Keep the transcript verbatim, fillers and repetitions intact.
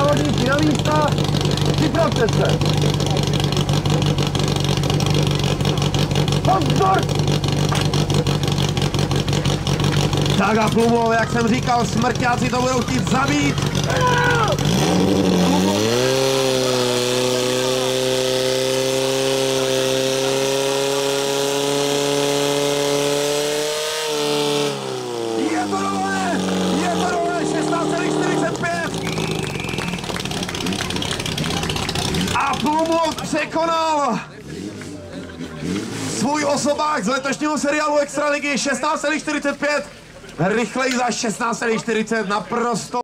závodníci na místa, připravte se. Pozor! Tak a Plumov, jak jsem říkal, smrťáci to budou chtít zabít. Je to dole, je to dole, šestnáct celá čtyřicet pět. A Plumov překonal svůj osobák z letošního seriálu Extraligy šestnáct celá čtyřicet pět. Rychleji za šestnáct celá čtyřicet, naprosto